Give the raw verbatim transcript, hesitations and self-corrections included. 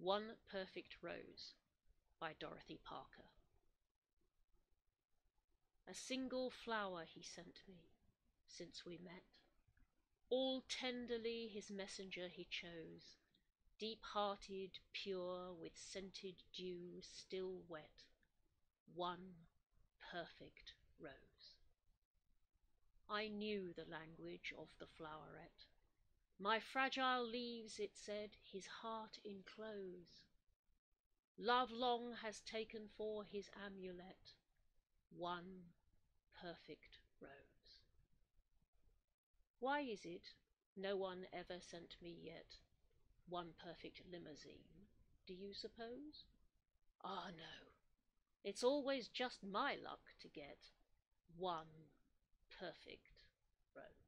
One Perfect Rose by Dorothy Parker. A single flower he sent me, since we met. All tenderly his messenger he chose, deep-hearted, pure, with scented dew still wet. One perfect rose. I knew the language of the floweret. My fragile leaves, it said, his heart enclose. Love long has taken for his amulet one perfect rose. Why is it no one ever sent me yet one perfect limousine, do you suppose? Ah, no, it's always just my luck to get one perfect rose.